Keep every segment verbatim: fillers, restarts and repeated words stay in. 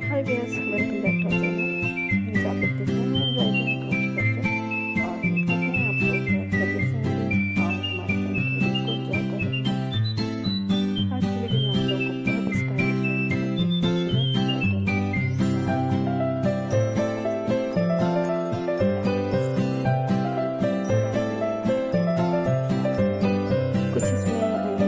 Hi viewers, welcome back to our channel. Please आप लोग देख रहे हैं एम्ब्रॉयडरी क्रोशे फैशन और उम्मीद करते हैं आप लोग खैरियत से होंगे और हमारे चैनल की वीडियोस को एंजॉय कर रहे हैं। आज की वीडियो में आप लोगों को बहुत स्टाइलिश कुछ इसमें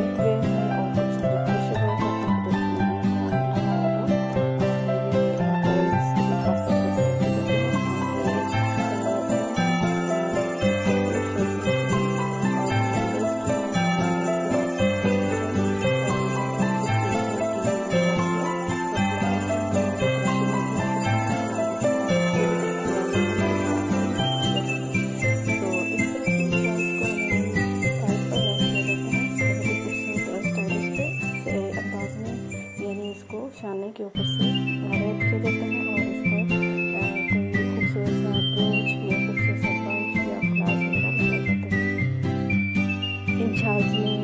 शाने के ऊपर से रेड किया जाता है और इस पर कोई खूबसूरत सा ब्रोच या खूबसूरत सा बर्च या फ्लावर्स वगैरह लगाए जाते हैं। इन झाल्स में